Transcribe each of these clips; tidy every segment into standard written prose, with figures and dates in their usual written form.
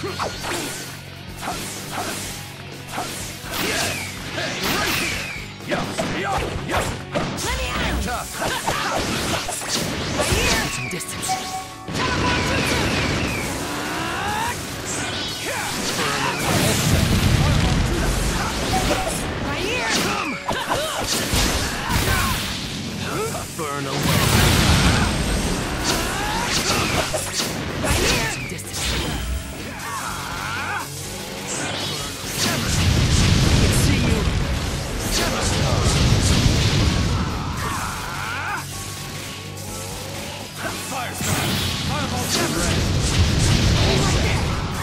Some distance. Burn away. Right here. Some distance. I can see you. Firestorm. Fireball ready. Right there.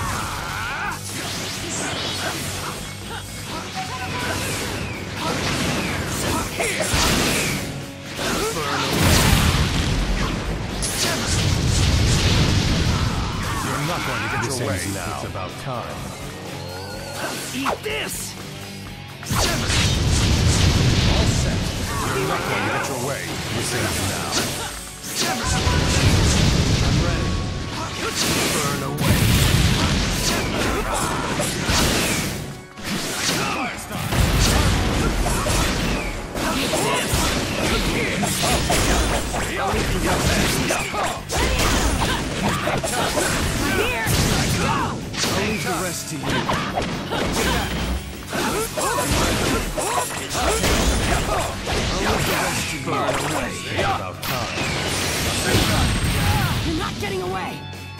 Here. You're not going to get your way now. It's about time. Eat this! All set. You're not going to get your way. This is now. I'm ready. Burn away. Firestar! Eat this! Here! Go! I'll leave the rest to you. Burn away. About time. You're not getting away.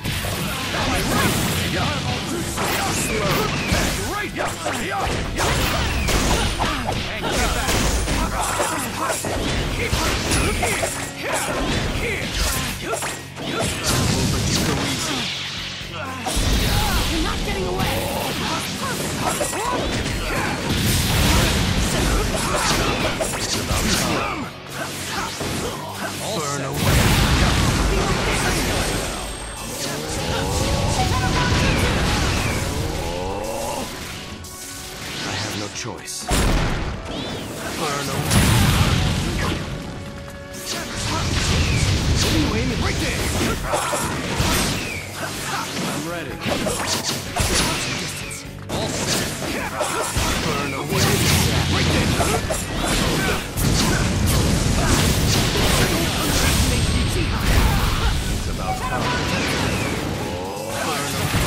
You're not getting away. Burn away. I have no choice. Burn away. Right there. I'm ready. All set. Burn away. Right there. It's about time. Burn away.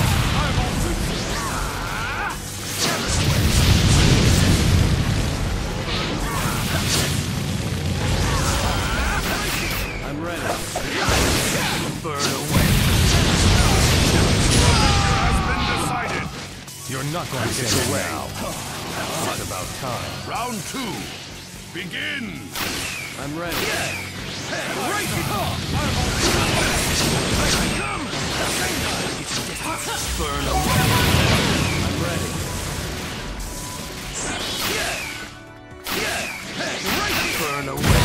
I'm ready. Burn away. Has been decided. You're not going to get your way now. It's about time. Round 2. Begin. I'm ready. Right. Burn away. I'm ready. Burn away.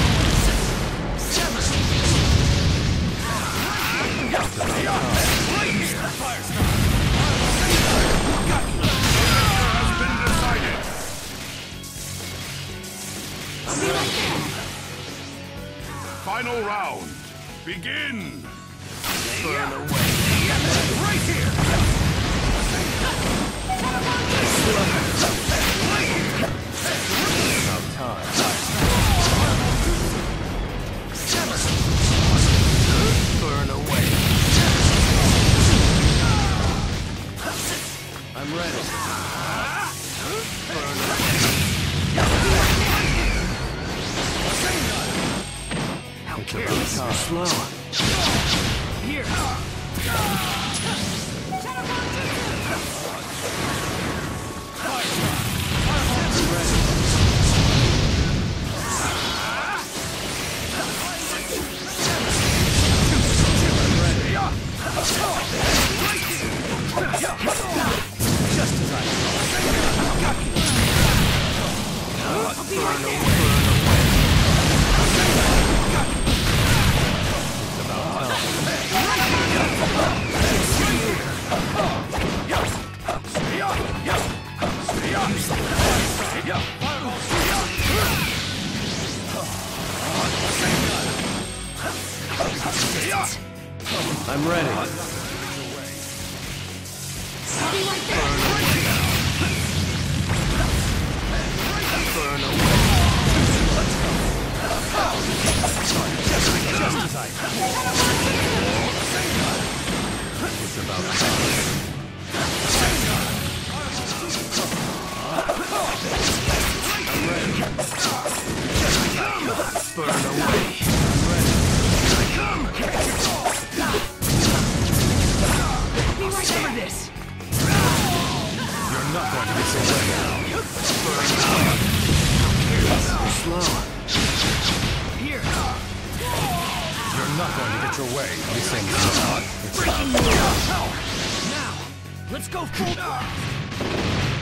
Has been decided. I'll be right there. Final round. Begin. Burn away. Right here. About time. Burn away. I'm ready. Burn away. It's about time. Slow. Here. Burn away. Remember this. You're not going to get away now. Burn. Slow. Here. You're not going to get your way. This thing is not. It's Breaking not. news. Now, let's go full.